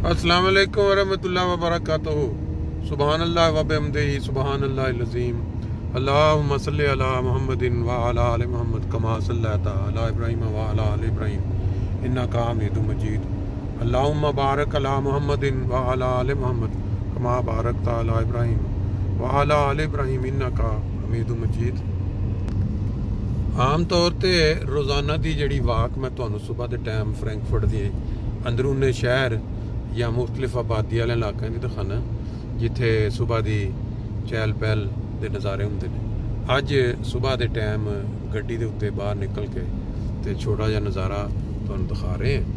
अस्सलाम वालेकुम वरहमतुल्लाहि वबरकातुहू। सुबहान अल्लाह व बिहम्दिही सुबहान अल्लाहिल अज़ीम। अल्लाहुम्मा सल्लि अला मुहम्मदिन व अला आलि मुहम्मद कमा सल्लैता अला इब्राहीम व अला आलि इब्राहीम इन्नका हमीदुम मजीद। अल्लाहुम्मा बारिक अला मुहम्मदिन व अला आलि मुहम्मद कमा बारकता अला इब्राहीम व अला आलि इब्राहीम इन्नका हमीदुम मजीद। आम तौर ते रोज़ाना की जिहड़ी वाक मैं तुहानूं सुबह के टाइम फ्रैंकफर्ट के अंदरूने शहर या मुख्तलिफ आबादी वाले इलाकों की दिखाना जिथे सुबह की चहल पहल के नज़ारे होंगे ने। अज सुबह के टाइम गड्डी के उत्ते बाहर निकल के ते छोटा जिहा नज़ारा तुहानूं दिखा रहे हैं।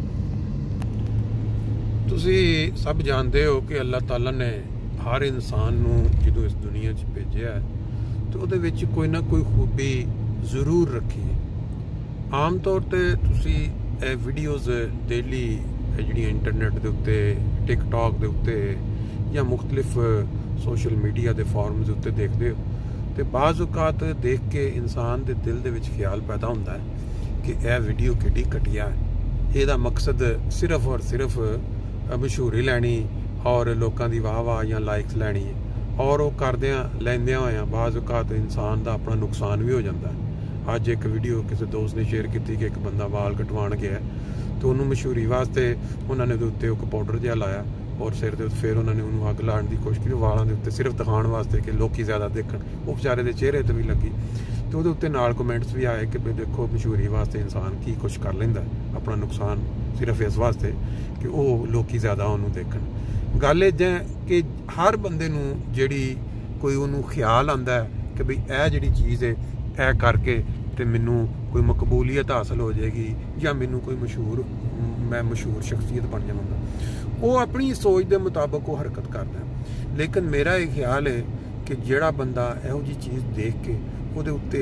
तुसी सब जानते हो कि अल्लाह ताला ने हर इंसान नूं जदों इस दुनिया च भेजिया है तो उहदे विच कोई ना कोई खूबी जरूर रखी है। आम तौर पर तुसी वीडियोज़ डेली जिहड़ियां इंटरनेट के उत्ते टिकटॉक के उत्ते या मुख्तलिफ सोशल मीडिया के फॉर्म्स के उत्ते देखते हो तो बाज़ औकात देख के इंसान के दिल के विच ख्याल पैदा होता है कि यह वीडियो किड्डी घटिया है। इसदा मकसद सिर्फ और सिर्फ मशहूरी लैनी और लोगों की वाह वाह या लाइक्स लैनी है और वो करदियां लैंदियां होया बाज़ औकात इंसान का अपना नुकसान भी हो जाता है। अज एक वीडियो किसी दोस्त ने शेयर की कि एक बंदा वाल कटवाण गया तो उन्होंने मशहूरी वास्ते उन्होंने उत्ते एक पाउडर जिहा लाया और सिर के फिर उन्होंने उन्होंने अग लाने की कोशिश की वालों के उत्ते सिर्फ दिखाने वास्ते कि लोग ज़्यादा देखण। वो बेचारे के चेहरे तो भी लगी तो वो उत्ते नाल कमेंट्स भी आए कि देखो मशहूरी वास्ते इंसान की कुछ कर लेंदा अपना नुकसान सिर्फ इस वास्ते कि वो लोग ज़्यादा उन्होंने देखण। गल इदां कि हर बंदे नूं जिहड़ी कोई उन्होंने ख्याल आंदा है कि बई यह जिहड़ी चीज़ है यह करके तो मैनू कोई मकबूलीयत हासिल हो जाएगी या मैनू कोई मैं मशहूर शख्सियत बन जाऊँगा। वो अपनी सोच के मुताबिक वो हरकत करता है। लेकिन मेरा ये ख्याल है कि जिहड़ा बंदा इहो जी चीज़ देख के उहदे उत्ते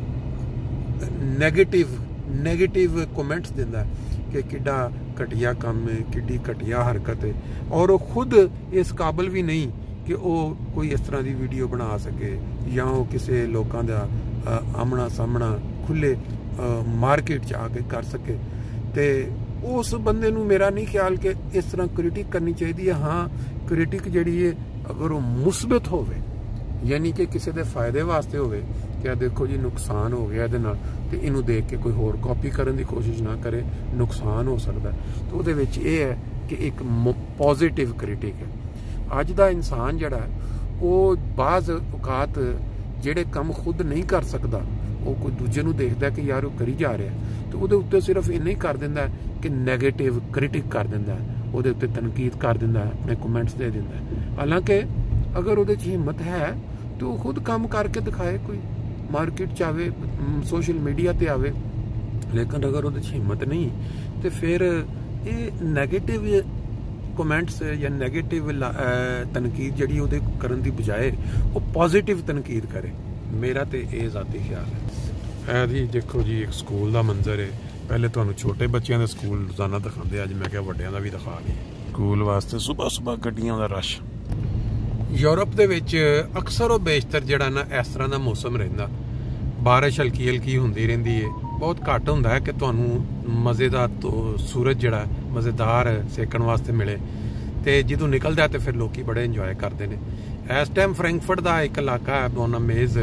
नैगेटिव कमेंट्स दिंदा कि किड्डा घटिया काम है किड्डी घटिया हरकत है और वो खुद इस काबिल भी नहीं कि वो कोई इस तरह की वीडियो बना सके या वो किसी लोगों का आमना सामना खुले मार्केट च आके कर सके तो उस बंदे नूं मेरा नहीं ख्याल कि इस तरह क्रिटिक करनी चाहिए है। हाँ क्रिटिक जिहड़ी है अगर वो मुस्बत होवे यानी कि किसी के फायदे वास्ते होवे कि देखो जी नुकसान हो गया तो इनू देख के कोई होर कॉपी करने की कोशिश ना करे नुकसान हो सकता है तो वो है कि एक पॉजिटिव क्रिटिक है। अज का इंसान जड़ा वो बाज़ औकात जेड़े काम खुद नहीं कर सकता वो कोई दूजे नूं देखदा कि यार वो करी जा रहा है तो वो उत्ते सिर्फ इन्ना ही कर दिंदा कि नैगेटिव क्रिटिक कर दिंदा वो उत्ते तनकीद कर दिंदा अपने कमेंट्स दे दिंदा। हालांकि अगर वो हिम्मत है तो वो खुद काम करके दिखाए कोई मार्केट च आवे सोशल मीडिया ते आवे। लेकिन अगर वो हिम्मत नहीं तो फिर ये नैगेटिव कमेंट्स या नैगेटिव तनकीद जिहड़ी उहदे करन दी बजाए वो पॉजिटिव तनकीद करे। मेरा तो ये ज़ाती ख्याल है। जी देखो जी एक स्कूल का मंजर है। पहले तुहानूं छोटे बच्चों का स्कूल रोज़ाना दिखाते अज मैं क्या वड्डियां दा भी दिखा दी। स्कूल वास्ते सुबह सुबह गड्डियां दा रश। यूरोप दे विच अक्सर और बेशतर जिहड़ा ना इस तरह का मौसम रहिंदा बारिश हल्की हल्की होंदी रहिंदी है बहुत घट होंदा है कि तुहानूं मज़ेदार तो सूरज जिहड़ा मज़ेदार सेकण वास्ते मिले तो जदों निकलदा तो फिर लोग बड़े इंजॉय करते हैं। इस टाइम फ्रैंकफर्ट का एक इलाका है बोनामेज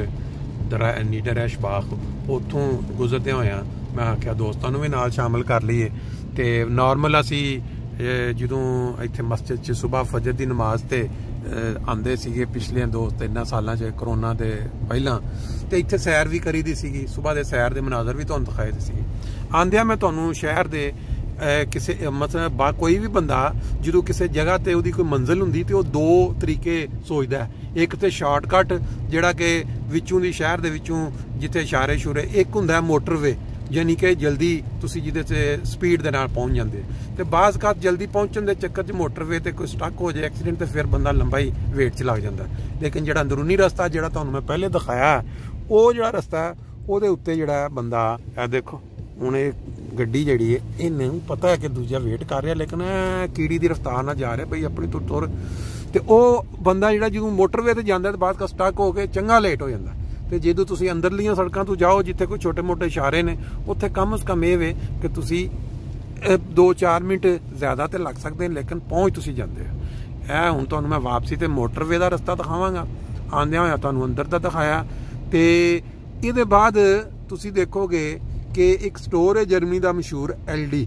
नीडरैश बाग उत्थों गुजरदे होया मैं आख्या दोस्तों भी नाल शामिल कर लीए तो नॉर्मल असी जदों इत्थे मस्जिद च सुबह फजर की नमाज ते आंदे सीगे पिछले दोस्त इन्ना सालों च करोना के पहला तो इत्थे सैर भी करी दी सीगी सुबह के सैर के मनाजर भी तुहानूं दिखाए दे सीगे। आंदिया मैं तुहानूं शहर के किसी मतलब कोई भी बंदा जो किसी जगह ते उहदी कोई मंजिल हुंदी तो दो तरीके सोचता है। एक तो शार्टकट जिहड़ा कि विचों दी शहर दे विचों जिथे इशारे शुरे एक हुंदा मोटरवे यानी कि जल्दी तुसी जिहदे ते स्पीड दे नाल पहुंच जांदे ते बाज़ कात जल्दी पहुंचण दे चक्कर च मोटरवे ते कोई स्टक हो जाए एक्सीडेंट तो फिर बंदा लंबा ही वेट च लग जाता। लेकिन जिहड़ा अंदरूनी रस्ता जिहड़ा तुहानूं मैं पहले दिखाया वो जिहड़ा रस्ता है उहदे उत्ते जिहड़ा बंदा देखो हुण गड्डी जिहड़ी है इन्हूं पता है कि दूजा वेट कर रहा लेकिन कीड़ी की रफ्तार ना जा रहा बई अपनी तुर तो वह बंदा जिहड़ा जो मोटरवे ते जांदा ते बाद स्टक हो के चंगा लेट हो जाता। तो जो तुसी अंदरलियां सड़कों तो जाओ जिथे कोई छोटे मोटे इशारे ने उत्थे कम अज़ कम ये वे कि तुसी 2-4 ਮਿੰਟ ਜ਼ਿਆਦਾ ਤੇ ਲੱਗ ਸਕਦੇ, ਲੇਕਿन ਪਹੁੰਚ ਤੁਸੀਂ ਜਾਂਦੇ ਹੋ। ਇਹ ਹੁਣ ਤੁਹਾਨੂੰ ਮੈਂ ਵਾਪਸੀ ਤੇ ਮੋਟਰਵੇ ਦਾ ਰਸਤਾ ਦਿਖਾਵਾਂਗਾ, ਆਉਂਦਿਆਂ ਹੋਇਆ ਤੁਹਾਨੂੰ ਅੰਦਰ ਦਾ ਦਿਖਾਇਆ। ਤੇ ਇਹਦੇ ਬਾਅਦ ਤੁਸੀਂ ਦੇਖੋਗੇ ਕਿ ਇੱਕ ਸਟੋਰ ਹੈ ਜਰਮਨੀ ਦਾ ਮਸ਼ਹੂਰ LD।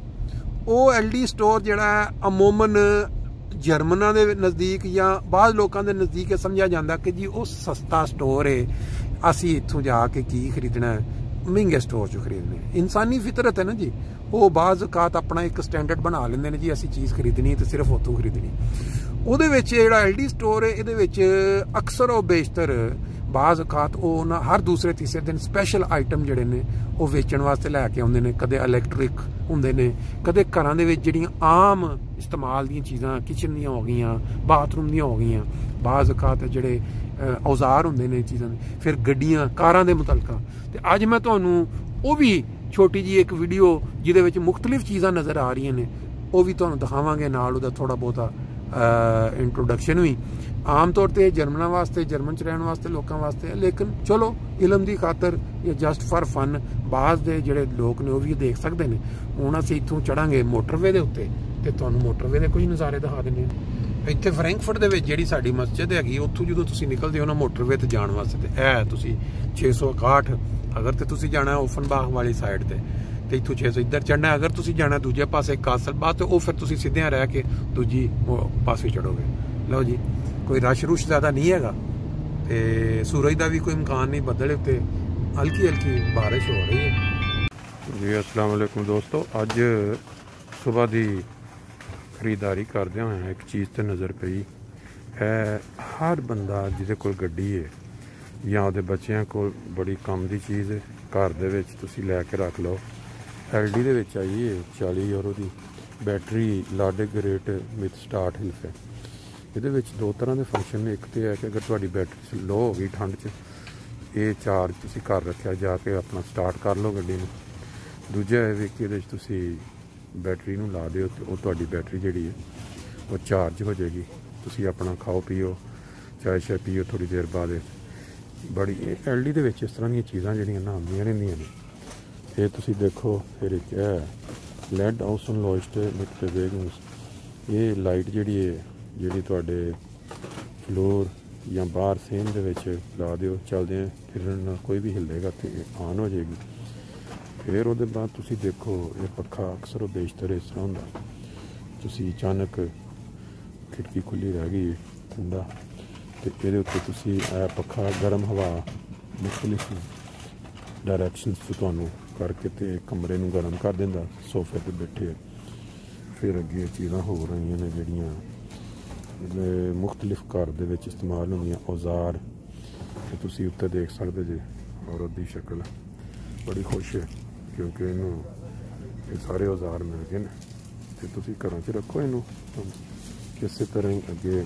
ਉਹ LD ਸਟੋਰ ਜਿਹੜਾ ਅਮੂਮਨ ਜਰਮਨਾਂ ਦੇ ਨਜ਼ਦੀਕ ਜਾਂ ਬਾਅਦ ਲੋਕਾਂ ਦੇ ਨਜ਼ਦੀਕ ਸਮਝਿਆ ਜਾਂਦਾ ਕਿ ਜੀ ਉਹ ਸਸਤਾ ਸਟੋਰ ਹੈ, ਅਸੀਂ ਇੱਥੋਂ ਜਾ ਕੇ ਕੀ ਖਰੀਦਣਾ, ਮਹਿੰਗੇ ਸਟੋਰ 'ਚੋਂ ਖਰੀਦਣੇ। ਇਨਸਾਨੀ ਫਿਤਰਤ ਹੈ ਨਾ ਜੀ, ਉਹ ਬਾਜ਼ ਔਕਾਤ ਆਪਣਾ ਇੱਕ ਸਟੈਂਡਰਡ ਬਣਾ ਲੈਂਦੇ ਨੇ ਜੀ, ਅਸੀਂ ਚੀਜ਼ ਖਰੀਦਣੀ ਤੇ ਸਿਰਫ ਉੱਥੋਂ ਖਰੀਦਣੀ। ਉਹਦੇ ਵਿੱਚ ਜਿਹੜਾ LD ਸਟੋਰ ਹੈ ਇਹਦੇ ਵਿੱਚ ਅਕਸਰ ਉਹ ਬੇਸ਼ਤਰ ਬਾਜ਼ ਔਕਾਤ ਉਹ ਨਾ ਹਰ ਦੂਸਰੇ ਤੀਸਰੇ ਦਿਨ ਸਪੈਸ਼ਲ ਆਈਟਮ ਜਿਹੜੇ ਨੇ ਉਹ ਵੇਚਣ ਵਾਸਤੇ ਲੈ ਕੇ ਆਉਂਦੇ ਨੇ। ਕਦੇ ਇਲੈਕਟ੍ਰਿਕ ਹੁੰਦੇ ਨੇ, ਕਦੇ ਘਰਾਂ ਦੇ ਵਿੱਚ ਜਿਹੜੀਆਂ ਆਮ ਇਸਤੇਮਾਲ ਦੀਆਂ ਚੀਜ਼ਾਂ ਕਿਚਨ ਦੀਆਂ ਹੋ ਗਈਆਂ, ਬਾਥਰੂਮ ਦੀਆਂ ਹੋ ਗਈਆਂ, ਬਾਜ਼ ਔਕਾਤ ਜਿਹੜੇ ਔਜ਼ਾਰ ਹੁੰਦੇ ਨੇ ਚੀਜ਼ਾਂ ਦੇ, ਫਿਰ ਗੱਡੀਆਂ ਕਾਰਾਂ ਦੇ ਮੁਤਲਕਾ। ਤੇ ਅੱਜ ਮੈਂ ਤੁਹਾਨੂੰ ਉਹ ਵੀ ਛੋਟੀ ਜੀ ਇੱਕ ਵੀਡੀਓ ਜਿਹਦੇ ਵਿੱਚ ਮੁਖਤਲਿਫ ਚੀਜ਼ਾਂ ਨਜ਼ਰ ਆ ਰਹੀਆਂ ਨੇ ਉਹ ਵੀ ਤੁਹਾਨੂੰ ਦਿਖਾਵਾਂਗੇ, ਨਾਲ ਉਹਦਾ ਥੋੜਾ ਬਹੁਤਾ ਇੰਟਰੋਡਕਸ਼ਨ ਵੀ। ਆਮ ਤੌਰ ਤੇ ਜਰਮਨਾਂ ਵਾਸਤੇ, ਜਰਮਨ 'ਚ ਰਹਿਣ ਵਾਸਤੇ ਲੋਕਾਂ ਵਾਸਤੇ, ਲੇਕਿਨ ਚਲੋ ਇਲਮ ਦੀ ਖਾਤਰ ਜਾਂ ਜਸਟ ਫॉर ਫਨ ਬਾਜ਼ ਦੇ ਜਿਹੜੇ ਲੋਕ ਨੇ ਉਹ ਵੀ ਦੇਖ ਸਕਦੇ ਨੇ। ਹੁਣ ਅਸੀਂ ਇੱਥੋਂ ਚੜਾਂਗੇ ਮੋਟਰਵੇ ਦੇ ਉੱਤੇ ਤੇ ਤੁਹਾਨੂੰ ਮੋਟਰਵੇ ਦੇ ਕੋਈ ਨਜ਼ਾਰੇ ਦਿਖਾ ਦਿੰਦੇ ਹਾਂ। ਇੱਥੇ ਫਰੈਂਕਫਰਟ ਦੇ ਵਿੱਚ ਜਿਹੜੀ ਸਾਡੀ ਮਸਜਿਦ ਹੈਗੀ, ਉੱਥੋਂ ਜਦੋਂ ਤੁਸੀਂ ਨਿਕਲਦੇ ਹੋ ਨਾ ਮੋਟਰਵੇ ਤੇ ਜਾਣ ਵਾਸਤੇ, ਤੇ ਇਹ ਤੁਸੀਂ 661 ਅਗਰ ਤੇ ਤੁਸੀਂ ਜਾਣਾ ਓਫਨਬਾਗ ਵਾਲੀ ਸਾਈਡ ਤੇ ਇੱਥੋਂ 600 ਇੱਧਰ ਚੜਨਾ। ਅਗਰ ਤੁਸੀਂ ਜਾਣਾ ਦੂਜੇ ਪਾਸੇ ਕਾਸਲਬਾਗ ਤੇ ਉਹ ਫਿਰ ਤੁਸੀਂ ਸਿੱਧਿਆਂ ਰਹਿ ਕੇ ਦੂਜੀ ਪਾਸੇ ਚੜੋਗੇ। ਲਓ ਜੀ, ਕੋਈ ਰਸ਼ ਰੁਸ਼ ਜ਼ਿਆਦਾ ਨਹੀਂ ਹੈਗਾ ਤੇ ਸੂਰਜ ਦਾ ਵੀ ਕੋਈ ਇਮਕਾਨ ਨਹੀਂ, ਬੱਦਲ ਉੱਤੇ ਹਲਕੀ ਹਲਕੀ ਬਾਰਿਸ਼ ਹੋ ਰਹੀ ਹੈ ਜੀ। अस्सलाम वालेकुम ਦੋਸਤੋ, ਅੱਜ ਸਵੇਰ ਦੀ ਖਰੀਦਦਾਰੀ ਕਰਦਿਆਂ ਹੋਇਆ ਇੱਕ ਚੀਜ਼ ਤੇ ਨਜ਼ਰ ਪਈ ਹੈ। ਹਰ ਬੰਦਾ ਜਿਹਦੇ ਕੋਲ ਗੱਡੀ ਹੈ ਜਾਂ ਉਹਦੇ ਬੱਚਿਆਂ ਕੋਲ ਬੜੀ ਕੰਮ ਦੀ ਚੀਜ਼ ਹੈ, ਘਰ ਦੇ ਵਿੱਚ ਤੁਸੀਂ ਲੈ ਕੇ ਰੱਖ ਲਓ। LD ਦੇ ਵਿੱਚ ਆਈ ਹੈ 40 ਯੂਰੋ ਦੀ ਬੈਟਰੀ ਲਾਡੇ ਗ੍ਰੇਟ ਵਿਦ ਸਟਾਰਟ ਹਿਲਫ ਹੈ। ਇਹਦੇ ਵਿੱਚ ਦੋ ਤਰ੍ਹਾਂ ਦੇ ਫੰਕਸ਼ਨ ਨੇ। ਇੱਕ ਤੇ ਹੈ ਕਿ ਅਗਰ ਤੁਹਾਡੀ ਬੈਟਰੀ ਲੋ ਹੋ ਗਈ ਠੰਡ 'ਚ, ਇਹ ਚਾਰਜ ਤੁਸੀਂ ਘਰ ਰੱਖਿਆ, ਜਾ ਕੇ ਆਪਣਾ ਸਟਾਰਟ ਕਰ ਲਓ ਗੱਡੀ ਨੂੰ। ਦੂਜਾ ਹੈ ਵੀ ਕਿ ਇਹਦੇ 'ਚ ਤੁਸੀਂ ਬੈਟਰੀ ਨੂੰ ਲਾ ਦਿਓ ਤੇ ਉਹ ਤੁਹਾਡੀ ਬੈਟਰੀ ਜਿਹੜੀ ਹੈ ਉਹ ਚਾਰਜ ਹੋ ਜਾਏਗੀ। ਤੁਸੀਂ ਆਪਣਾ ਖਾਓ ਪੀਓ, ਚਾਹ ਸ਼ਾਹ ਪੀਓ ਥੋੜ੍ਹੀ ਦੇਰ ਬਾਅਦ। ਬੜੀ LD ਦੇ ਵਿੱਚ ਇਸ ਤਰ੍ਹਾਂ ਦੀਆਂ ਚੀਜ਼ਾਂ ਜਿਹੜੀਆਂ ਨਾ ਆਉਂਦੀਆਂ ਰਹਿੰਦੀਆਂ ਨੇ। ਇਹ ਤੁਸੀਂ ਦੇਖੋ, ਫਿਰ ਇੱਕ ਹੈ ਲੈਡ ਆਉਸਨ ਲੋਇਸਟ ਮਿਟ ਵੇਗਨਸ। ਇਹ ਲਾਈਟ ਜਿਹੜੀ ਹੈ ਜਿਹੜੀ ਤੁਹਾਡੇ ਫਲੋਰ ਜਾਂ ਬਾਹਰ ਸੇਮ ਦੇ ਵਿੱਚ ਲਾ ਦਿਓ, ਚੱਲਦੇ ਫਿਰਨ ਨਾਲ ਕੋਈ ਵੀ ਹਿੱਲੇਗਾ ਤੇ ਆਨ ਹੋ ਜਾਏਗੀ। ਫਿਰ ਉਹਦੇ ਬਾਅਦ ਤੁਸੀਂ ਦੇਖੋ ਇਹ ਪੱਖਾ ਅਕਸਰ ਬੇਸ਼ਤਰ ਇਸ ਤਰ੍ਹਾਂ ਹੁੰਦਾ, ਤੁਸੀਂ ਅਚਾਨਕ ਖਿੜਕੀ ਖੁੱਲੀ ਰਹਿ ਗਈ ਠੰਡਾ ਤੇ ਇਹਦੇ ਉੱਤੇ ਤੁਸੀਂ ਇਹ ਪੱਖਾ ਗਰਮ ਹਵਾ ਮੁਖਤਲਿਫ ਡਾਇਰੈਕਸ਼ਨਸ ਤੋਂ ਤੁਹਾਨੂੰ ਕਰਕੇ ਤੇ ਕਮਰੇ ਨੂੰ ਗਰਮ ਕਰ ਦਿੰਦਾ। ਸੋਫੇ ਤੇ ਬੈਠੇ ਫਿਰ ਅੱਗੇ ਚੀਜ਼ਾਂ ਹੋ ਰਹੀਆਂ ਨੇ ਜਿਹੜੀਆਂ ਮੁਖਤਲਿਫ ਘਰ ਦੇ ਵਿੱਚ ਇਸਤੇਮਾਲ ਹੁੰਦੀਆਂ ਔਜ਼ਾਰ, ਤੇ ਤੁਸੀਂ ਉੱਤੇ ਦੇਖ ਸਕਦੇ ਜੇ। ਔਰਤ ਦੀ ਸ਼ਕਲ ਬੜੀ ਖੁਸ਼ ਹੈ ਕਿਉਂਕਿ ਇਹਨੂੰ ਇਹ ਸਾਰੇ ਔਜ਼ਾਰ ਮਿਲ ਗਏ ਨੇ ਤੇ ਤੁਸੀਂ ਘਰਾਂ 'ਚ ਰੱਖੋ ਇਹਨੂੰ। ਕਿਸੇ ਤਰ੍ਹਾਂ ਹੀ ਅੱਗੇ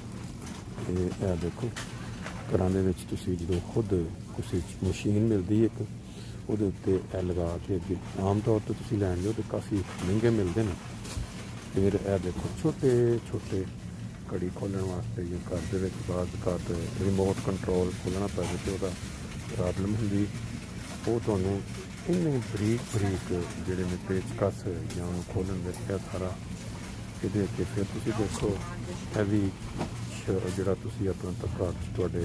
ਇਹ ਦੇਖੋ, ਘਰਾਂ ਦੇ ਵਿੱਚ ਤੁਸੀਂ ਜਦੋਂ ਖੁਦ ਕਿਸੇ ਮਸ਼ੀਨ ਮਿਲਦੀ ਇੱਕ, ਉਹਦੇ ਉੱਤੇ ਇਹ ਲਗਾ ਕੇ ਅੱਗੇ ਆਮ ਤੌਰ 'ਤੇ ਤੁਸੀਂ ਲੈਣ ਲਿਓ ਤੇ ਕਾਫੀ ਮਹਿੰਗੇ ਮਿਲਦੇ ਨੇ। ਫਿਰ ਇਹ ਦੇਖੋ ਛੋਟੇ ਛੋਟੇ ਘੜੀ ਖੋਲ੍ਹਣ ਵਾਸਤੇ ਜਾਂ ਘਰ ਦੇ ਵਿੱਚ ਬਾਅਦ ਘੱਟ ਰਿਮੋਟ ਕੰਟਰੋਲ ਖੋਲ੍ਹਣਾ ਪਵੇ ਤੇ ਉਹਦਾ ਪ੍ਰੋਬਲਮ ਹੁੰਦੀ, ਉਹ ਤੁਹਾਨੂੰ ਇੰਨੇ ਬਰੀਕ ਬਰੀਕ ਜਿਹੜੇ ਨੇ ਪੇਚਕਸ ਜਾਂ ਉਹਨੂੰ ਖੋਲ੍ਹਣ ਦੇ ਇਹ ਸਾਰਾ ਇਹਦੇ ਅੱਗੇ। ਫਿਰ ਤੁਸੀਂ ਦੇਖੋ ਇਹ ਵੀ ਜਿਹੜਾ ਤੁਸੀਂ ਆਪਣਾ ਘਰ 'ਚ ਤੁਹਾਡੇ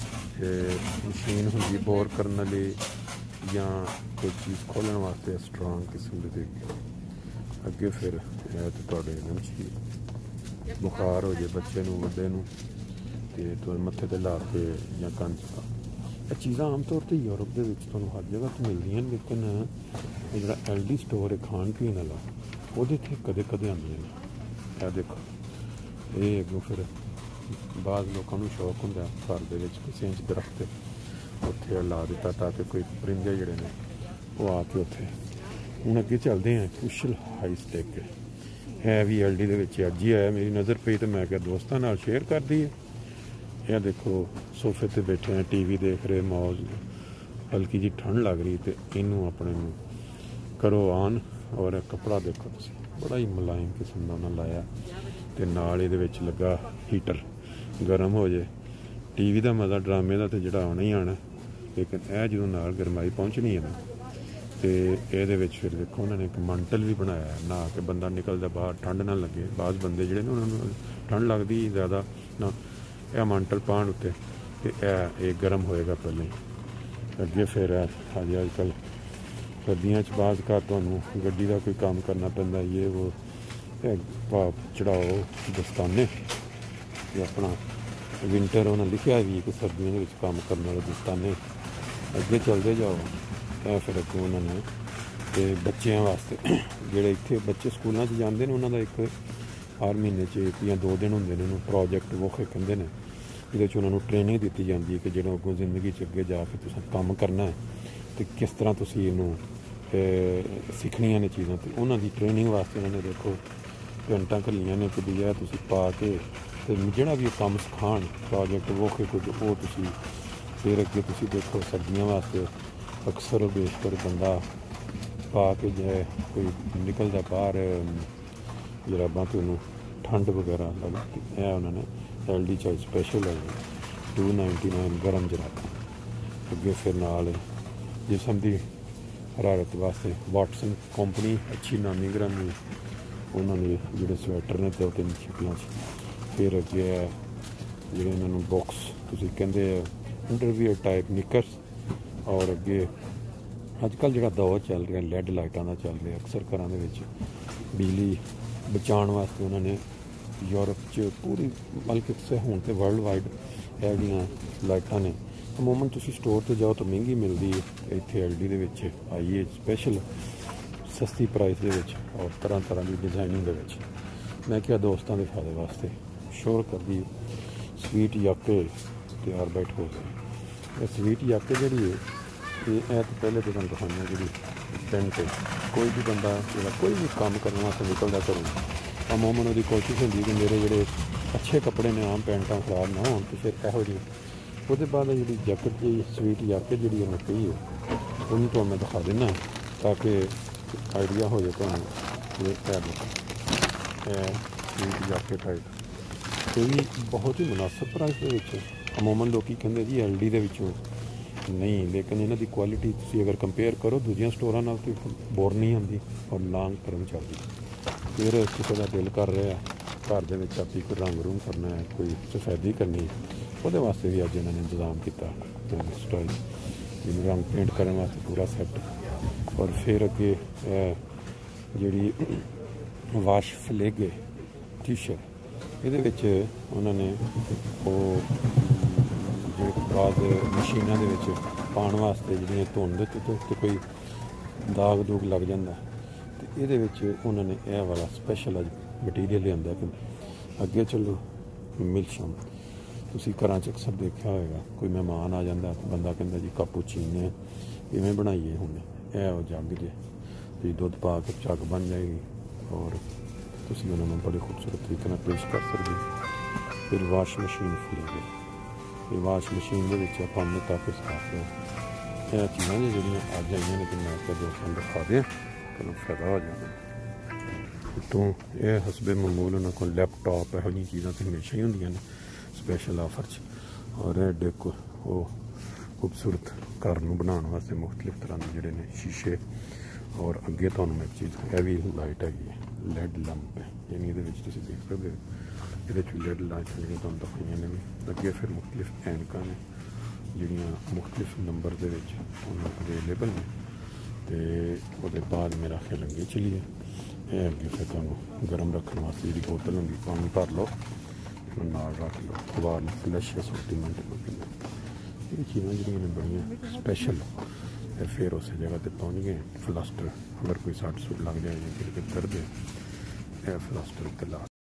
ਮਸ਼ੀਨ ਹੁੰਦੀ ਬੋਰ ਕਰਨ ਲਈ ਜਾਂ ਕੋਈ ਚੀਜ਼ ਖੋਲ੍ਹਣ ਵਾਸਤੇ ਸਟਰੋਂਗ ਕਿਸਮ ਦੇ ਅੱਗੇ। ਫਿਰ ਇਹ ਤੇ ਤੁਹਾਡੇ ਨਮਚੀ ਬੁਖਾਰ ਹੋ ਜਾਏ ਬੱਚੇ ਨੂੰ ਵੱਡੇ ਨੂੰ ਤੇ ਤੁਹਾਡੇ ਮੱਥੇ ਤੇ ਲਾ ਕੇ ਜਾਂ ਕੰਨ 'ਚ। ਇਹ ਚੀਜ਼ਾਂ ਆਮ ਤੌਰ 'ਤੇ ਯੂਰਪ ਦੇ ਵਿੱਚ ਤੁਹਾਨੂੰ ਹਰ ਜਗ੍ਹਾ ਤੋਂ ਮਿਲਦੀਆਂ ਨੇ, ਲੇਕਿਨ ਇਹ ਜਿਹੜਾ LD ਸਟੋਰ ਹੈ ਖਾਣ ਪੀਣ ਵਾਲਾ, ਉਹਦੇ 'ਤੇ ਕਦੇ ਕਦੇ ਆਉਂਦੀਆਂ ਨੇ। ਇਹ ਦੇਖੋ, ਇਹ ਅੱਗੋਂ ਫਿਰ ਬਾਅਦ ਲੋਕਾਂ ਨੂੰ ਸ਼ੌਕ ਹੁੰਦਾ ਘਰ ਦੇ ਵਿੱਚ ਕਿਸੇ ਇੰਚ ਦਰਖਤ ਉੱਥੇ ਲਾ ਦਿੱਤਾ ਤਾਂ ਕਿ ਕੋਈ ਪਰਿੰਦੇ ਜਿਹੜੇ ਨੇ ਉਹ ਆ ਕੇ ਉੱਥੇ। ਹੁਣ ਅੱਗੇ ਚੱਲਦੇ ਹਾਂ, ਕੁਸ਼ਲ ਹਾਈ ਸਟੇਕ ਹੈ ਵੀ LD ਦੇ ਵਿੱਚ ਅੱਜ ਹੀ ਆਇਆ, ਮੇਰੀ ਨਜ਼ਰ ਪਈ ਤੇ ਮੈਂ ਕਿਹਾ ਦੋਸਤਾਂ ਨਾਲ ਸ਼ੇਅਰ ਕਰਦੀ ਹੈ। ਇਹ ਦੇਖੋ ਸੋਫੇ ਤੇ ਬੈਠੇ ਆ, TV ਦੇਖ ਰਹੇ, ਮੌਜ, ਹਲਕੀ ਜਿਹੀ ਠੰਡ ਲੱਗ ਰਹੀ ਤੇ ਇਹਨੂੰ ਆਪਣੇ ਨੂੰ ਕਰੋ ਆਨ। ਔਰ ਕੱਪੜਾ ਦੇਖੋ ਤੁਸੀਂ, ਬੜਾ ਹੀ ਮੁਲਾਇਮ ਕਿਸਮ ਦਾ ਉਹਨਾਂ ਲਾਇਆ ਤੇ ਨਾਲ ਇਹਦੇ ਵਿੱਚ ਲੱਗਾ ਹੀਟਰ, ਗਰਮ ਹੋ ਜਾਏ। TV ਦਾ ਮਜ਼ਾ ਡਰਾਮੇ ਦਾ ਤੇ ਜਿਹੜਾ ਆਉਣਾ ਹੀ ਆਉਣਾ, ਲੇਕਿਨ ਇਹ ਜਦੋਂ ਨਾਲ ਗਰਮਾਈ ਪਹੁੰਚਣੀ ਹੈ ਨਾ ਤੇ ਇਹਦੇ ਵਿੱਚ ਫਿਰ ਦੇਖੋ ਉਹਨਾਂ ਨੇ ਇੱਕ ਮੰਟਲ ਵੀ ਬਣਾਇਆ ਨਹਾ ਕੇ ਬੰਦਾ ਨਿਕਲਦਾ ਬਾਹਰ ਠੰਡ ਨਾ ਲੱਗੇ। ਬਾਅਦ ਬੰਦੇ ਜਿਹੜੇ ਨੇ ਉਹਨਾਂ ਨੂੰ ਠੰਡ ਲੱਗਦੀ ਜ਼ਿਆਦਾ ਨਾ, ਇਹ ਮੰਟਲ ਪਾਉਣ ਉੱਤੇ ਤੇ ਇਹ ਗਰਮ ਹੋਏਗਾ ਪਹਿਲਾਂ ਹੀ ਅੱਗੇ। ਫਿਰ ਅੱਜ ਕੱਲ੍ਹ ਸਰਦੀਆਂ 'ਚ ਬਾਅਦ ਘਰ ਤੁਹਾਨੂੰ ਗੱਡੀ ਦਾ ਕੋਈ ਕੰਮ ਕਰਨਾ ਪੈਂਦਾ, ਉਹ ਭਾਪ ਚੜਾਓ ਦਸਤਾਨੇ ਤੇ ਆਪਣਾ ਵਿੰਟਰ ਉਹਨਾਂ ਲਿਖਿਆ ਵੀ ਕਿ ਸਰਦੀਆਂ ਦੇ ਵਿੱਚ ਕੰਮ ਕਰਨ ਵਾਲੇ ਦਸਤਾਨੇ ਅੱਗੇ ਚੱਲਦੇ ਜਾਓ। ਇਹ ਫਿਰ ਅੱਗੋਂ ਉਹਨਾਂ ਨੇ ਤੇ ਬੱਚਿਆਂ ਵਾਸਤੇ ਜਿਹੜੇ ਇੱਥੇ ਬੱਚੇ ਸਕੂਲਾਂ 'ਚ ਜਾਂਦੇ ਨੇ ਉਹਨਾਂ ਦਾ ਇੱਕ ਹਰ ਮਹੀਨੇ 'ਚ 1 ਜਾਂ 2 ਦਿਨ ਹੁੰਦੇ ਨੇ, ਉਹਨੂੰ ਪ੍ਰੋਜੈਕਟ ਵੋਖੇ ਕਹਿੰਦੇ ਨੇ, ਜਿਹਦੇ 'ਚ ਉਹਨਾਂ ਨੂੰ ਟ੍ਰੇਨਿੰਗ ਦਿੱਤੀ ਜਾਂਦੀ ਹੈ ਕਿ ਜਿਹੜਾ ਅੱਗੋਂ ਜ਼ਿੰਦਗੀ 'ਚ ਅੱਗੇ ਜਾ ਕੇ ਤੁਸੀਂ ਕੰਮ ਕਰਨਾ ਹੈ ਅਤੇ ਕਿਸ ਤਰ੍ਹਾਂ ਤੁਸੀਂ ਇਹਨੂੰ ਸਿੱਖਣੀਆਂ ਨੇ ਚੀਜ਼ਾਂ। ਅਤੇ ਉਹਨਾਂ ਦੀ ਟ੍ਰੇਨਿੰਗ ਵਾਸਤੇ ਉਹਨਾਂ ਨੇ ਦੇਖੋ ਘੰਟਾਂ ਘੱਲੀਆਂ ਨੇ ਕਿ ਵੀ ਇਹ ਤੁਸੀਂ ਪਾ ਕੇ ਅਤੇ ਜਿਹੜਾ ਵੀ ਕੰਮ ਸਿਖਾਉਣ ਪ੍ਰੋਜੈਕਟ ਵੋਖੇ ਕੁਝ ਉਹ ਤੁਸੀਂ ਫਿਰ ਅੱਗੇ ਤੁਸੀਂ ਦੇਖੋ ਸਰਦੀਆਂ ਵਾਸਤੇ ਅਕਸਰ ਬੇਸ਼ਤਰ ਬੰਦਾ ਪਾ ਕੇ ਜੇ ਕੋਈ ਨਿਕਲਦਾ ਬਾਹਰ ਜਰਾਬਾਂ ਤੋਂ ਉਹਨੂੰ ਠੰਡ ਵਗੈਰਾ ਲੱਗਦੀ। ਇਹ ਉਹਨਾਂ ਨੇ LD ਚਾਹੀ ਸਪੈਸ਼ਲ ਹੈ 299 ਗਰਮ ਜਰਾਬਾਂ। ਅੱਗੇ ਫਿਰ ਨਾਲ ਜਿਸਮ ਦੀ ਹਰਾਰਤ ਵਾਸਤੇ ਵਾਟਸਨ ਕੰਪਨੀ ਅੱਛੀ ਨਾਮੀ ਗ੍ਰਾਮੀ ਉਹਨਾਂ ਨੇ ਜਿਹੜੇ ਸਵੈਟਰ ਨੇ 2-3 ਸ਼ਕਲਾਂ 'ਚ। ਫਿਰ ਅੱਗੇ ਜਿਹੜੇ ਇਹਨਾਂ ਨੂੰ ਬਾਕਸ ਤੁਸੀਂ ਕਹਿੰਦੇ ਅੰਡਰਵੀਅਰ ਟਾਈਪ ਨਿਕਰਸ। ਔਰ ਅੱਗੇ ਅੱਜ ਕੱਲ੍ਹ ਜਿਹੜਾ ਦੌਰ ਚੱਲ ਰਿਹਾ LED ਲਾਈਟਾਂ ਦਾ ਚੱਲ ਰਿਹਾ, ਅਕਸਰ ਘਰਾਂ ਦੇ ਵਿੱਚ ਬਿਜਲੀ ਬਚਾਉਣ ਵਾਸਤੇ ਉਹਨਾਂ ਨੇ ਯੂਰਪ 'ਚ ਪੂਰੀ ਬਲਕਿ ਹੁਣ ਤੇ ਵਰਲਡ ਵਾਈਡ ਇਹ ਜਿਹੜੀਆਂ ਲਾਈਟਾਂ ਨੇ ਅਮੂਮਨ ਤੁਸੀਂ ਸਟੋਰ 'ਤੇ ਜਾਓ ਤਾਂ ਮਹਿੰਗੀ ਮਿਲਦੀ ਹੈ, ਇੱਥੇ LD ਦੇ ਵਿੱਚ ਆਈ ਹੈ ਸਪੈਸ਼ਲ ਸਸਤੀ ਪ੍ਰਾਈਸ ਦੇ ਵਿੱਚ ਔਰ ਤਰ੍ਹਾਂ ਤਰ੍ਹਾਂ ਦੀ ਡਿਜ਼ਾਈਨਿੰਗ ਦੇ ਵਿੱਚ। ਮੈਂ ਕਿਹਾ ਦੋਸਤਾਂ ਦੇ ਫਾਇਦੇ ਵਾਸਤੇ ਸ਼ੋਰ ਕਰਦੀ ਸਵੀਟ ਯਾਕੇ ਤਿਆਰ ਬੈਠ ਹੋ ਗਏ। ਇਹ ਸਵੀਟ ਯਾਕੇ ਜਿਹੜੀ ਹੈ ਇਹ ਤਾਂ ਪਹਿਲੇ ਤੋਂ ਤੁਹਾਨੂੰ ਦਿਖਾਉਂਦੇ ਜਿਹੜੀ ਪੈਂਟ ਕੋਈ ਵੀ ਬੰਦਾ ਜਿਹੜਾ ਕੋਈ ਵੀ ਕੰਮ ਕਰਨ ਵਾਸਤੇ ਨਿਕਲਦਾ ਘਰੋਂ ਅਮੂਮਨ ਉਹਦੀ ਕੋਸ਼ਿਸ਼ ਹੁੰਦੀ ਕਿ ਮੇਰੇ ਜਿਹੜੇ ਅੱਛੇ ਕੱਪੜੇ ਨੇ ਆਮ ਪੈਂਟਾਂ ਖਰਾਬ ਨਾ ਹੋਣ ਅਤੇ ਫਿਰ ਇਹੋ ਜਿਹੀ। ਉਹਦੇ ਬਾਅਦ ਜਿਹੜੀ ਜੈਕਟ ਦੀ ਸਵੀਟ ਯਾਕੇ ਜਿਹੜੀ ਉਹਨੇ ਕਹੀ ਹੈ ਉਹਨੂੰ ਤੁਹਾਨੂੰ ਮੈਂ ਦਿਖਾ ਦਿੰਦਾ ਤਾਂ ਕਿ ਆਈਡੀਆ ਹੋ ਜਾਏ ਤੁਹਾਨੂੰ। ਇਹ ਸਵੀਟ ਯਾਕੇ ਟਾਈਪ ਇਹ ਵੀ ਬਹੁਤ ਹੀ ਮੁਨਾਸਬ ਪ੍ਰਾਈਸ ਦੇ ਵਿੱਚ। ਅਮੂਮਨ ਲੋਕ ਕਹਿੰਦੇ ਜੀ LD ਦੇ ਵਿੱਚੋਂ ਨਹੀਂ, ਲੇਕਿਨ ਇਹਨਾਂ ਦੀ ਕੁਆਲਿਟੀ ਤੁਸੀਂ ਅਗਰ ਕੰਪੇਅਰ ਕਰੋ ਦੂਜੀਆਂ ਸਟੋਰਾਂ ਨਾਲ ਤਾਂ ਬੋਰ ਨਹੀਂ ਆਉਂਦੀ ਔਰ ਲਾਂਗ ਟਰਮ ਚੱਲਦੀ। ਫਿਰ ਕਿਸੇ ਦਾ ਦਿਲ ਕਰ ਰਿਹਾ ਘਰ ਦੇ ਵਿੱਚ ਆਪੀ ਕੋਈ ਰੰਗ ਰੂੰਗ ਕਰਨਾ ਹੈ, ਕੋਈ ਸਫੈਦੀ ਕਰਨੀ, ਉਹਦੇ ਵਾਸਤੇ ਵੀ ਅੱਜ ਇਹਨਾਂ ਨੇ ਇੰਤਜ਼ਾਮ ਕੀਤਾ ਸਟਾਈਲ ਜਿਹਨੂੰ ਰੰਗ ਪੇਂਟ ਕਰਨ ਵਾਸਤੇ ਪੂਰਾ ਸੈੱਟ। ਔਰ ਫਿਰ ਅੱਗੇ ਜਿਹੜੀ ਵਾਸ਼ ਫਲੇਗੇ ਟੀ-ਸ਼ਰਟ ਇਹਦੇ ਵਿੱਚ ਉਹਨਾਂ ਨੇ ਉਹ ਬਾਅਦ ਮਸ਼ੀਨਾਂ ਦੇ ਵਿੱਚ ਪਾਉਣ ਵਾਸਤੇ ਜਿਹੜੀਆਂ ਧੁੰਦ ਤੇ ਕੋਈ ਦਾਗ ਦੂਗ ਲੱਗ ਜਾਂਦਾ ਅਤੇ ਇਹਦੇ ਵਿੱਚ ਉਹਨਾਂ ਨੇ ਇਹ ਵਾਲਾ ਸਪੈਸ਼ਲ ਅੱਜ ਮਟੀਰੀਅਲ ਲਿਆਂਦਾ। ਕਿ ਅੱਗੇ ਚੱਲੋ ਮਿਲਸ਼ਮ ਤੁਸੀਂ ਘਰਾਂ 'ਚ ਅਕਸਰ ਦੇਖਿਆ ਹੋਏਗਾ ਕੋਈ ਮਹਿਮਾਨ ਆ ਜਾਂਦਾ ਬੰਦਾ ਕਹਿੰਦਾ ਜੀ ਕਾਪੂਚੀਨੇ ਕਿਵੇਂ ਬਣਾਈਏ। ਹੁਣ ਇਹ ਉਹ ਜੱਗ ਜੇ ਤੁਸੀਂ ਦੁੱਧ ਪਾ ਕੇ ਝੱਗ ਬਣ ਜਾਏਗੀ ਔਰ ਤੁਸੀਂ ਉਹਨਾਂ ਨੂੰ ਬੜੇ ਖੂਬਸੂਰਤ ਤਰੀਕੇ ਨਾਲ ਪੇਸ਼ ਕਰ ਸਕਦੇ ਹੋ। ਫਿਰ ਵਾਸ਼ ਮਸ਼ੀਨ ਫਲੇਗੇ ਇਹ ਵਾਸ਼ ਮਸ਼ੀਨ ਦੇ ਵਿੱਚ ਆਪਾਂ ਨੂੰ ਤਾਂ ਕਿ ਸਾਫ਼ ਇਹ ਚੀਜ਼ਾਂ ਜਿਹੜੀਆਂ ਅੱਜ ਆਈਆਂ ਨੇ ਕਿ ਮੈਂ ਆਪਣੇ ਦੋਸਤਾਂ ਨੂੰ ਦਿਖਾ ਦਿਆਂ ਤੁਹਾਨੂੰ ਫਾਇਦਾ ਹੋ ਜਾਵੇ। ਉੱਤੋਂ ਇਹ ਹਸਬੇ ਮਾਮੂਲ ਉਹਨਾਂ ਕੋਲ ਲੈਪਟਾਪ ਇਹੋ ਜਿਹੀਆਂ ਚੀਜ਼ਾਂ ਤਾਂ ਹਮੇਸ਼ਾ ਹੀ ਹੁੰਦੀਆਂ ਨੇ ਸਪੈਸ਼ਲ ਆਫਰ 'ਚ। ਔਰ ਇਹ ਡੈਕੋ ਉਹ ਖੂਬਸੂਰਤ ਘਰ ਨੂੰ ਬਣਾਉਣ ਵਾਸਤੇ ਮੁਖਤਲਿਫ ਤਰ੍ਹਾਂ ਦੇ ਜਿਹੜੇ ਨੇ ਸ਼ੀਸ਼ੇ। ਔਰ ਅੱਗੇ ਤੁਹਾਨੂੰ ਮੈਂ ਇੱਕ ਚੀਜ਼ ਇਹ ਵੀ ਲਾਈਟ ਹੈਗੀ ਹੈ LED ਲੈਂਪ ਯਾਨੀ ਇਹਦੇ ਵਿੱਚ ਤੁਸੀਂ ਦੇਖ ਸਕਦੇ ਹੋ ਇਹਦੇ 'ਚ LED ਲਾਈਟ ਜਿਹੜੀਆਂ ਤੁਹਾਨੂੰ ਦਿਖਾਈਆਂ ਨੇ ਵੀ। ਅੱਗੇ ਫਿਰ ਮੁਖਤਲਿਫ ਐਨਕਾਂ ਨੇ ਜਿਹੜੀਆਂ ਮੁਖਤਲਿਫ ਨੰਬਰ ਦੇ ਵਿੱਚ ਉਹਨਾਂ ਅਵੇਲੇਬਲ ਨੇ। ਅਤੇ ਉਹਦੇ ਬਾਅਦ ਮੇਰਾ ਖਿਆਲ ਅੱਗੇ ਚਲੀਏ ਇਹ ਅੱਗੇ ਫਿਰ ਤੁਹਾਨੂੰ ਗਰਮ ਰੱਖਣ ਵਾਸਤੇ ਜਿਹੜੀ ਬੋਤਲ ਹੁੰਦੀ ਪਾਣੀ ਭਰ ਲਓ ਨਾਲ ਰੱਖ ਲਓ ਅਖਬਾਰ ਨੂੰ ਫਲੈਸ਼ ਸੁੱਟੀਮੈਂਟ ਇਹ ਚੀਜ਼ਾਂ ਜਿਹੜੀਆਂ ਨੇ ਬੜੀਆਂ ਸਪੈਸ਼ਲ। ਫਿਰ ਉਸੇ ਜਗ੍ਹਾ 'ਤੇ ਪਹੁੰਚ ਗਏ ਫਲਾਸਟਰ ਅਗਰ ਕੋਈ ਸੱਟ ਸੁੱਟ ਲੱਗ ਜਾਏ ਜਾਂ ਫਿਰ ਦਰਦ ਹੈ ਇਹ ਫਲਾਸਟਰ ਉੱਤੇ ਲਾ